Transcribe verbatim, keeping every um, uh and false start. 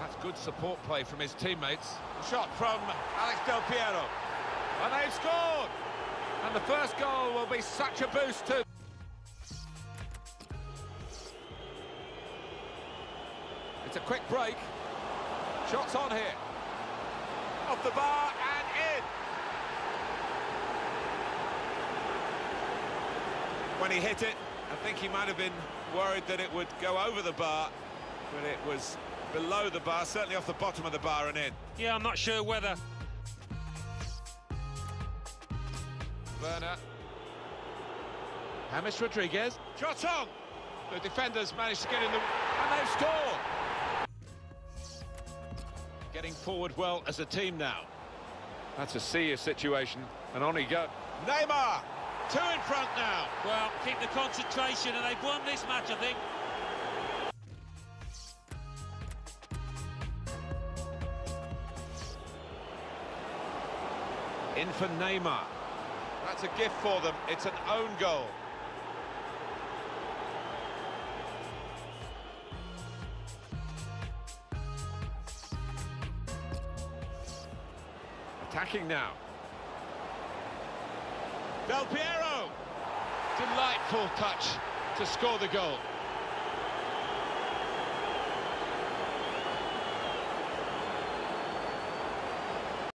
That's good support play from his teammates. Shot from Alex Del Piero. And they've scored! And the first goal will be such a boost too. It's a quick break. Shots on here. Off the bar and in. When he hit it, I think he might have been worried that it would go over the bar, but it was below the bar, certainly off the bottom of the bar and in. Yeah, I'm not sure whether. Werner. James Rodriguez. Shot on! The defenders managed to get in the... And they've scored! Getting forward well as a team now. That's a serious situation, and on he go. Neymar! Two in front now. Well, keep the concentration, and they've won this match, I think. In for Neymar. That's a gift for them. It's an own goal. Attacking now. Del Piero! Delightful touch to score the goal.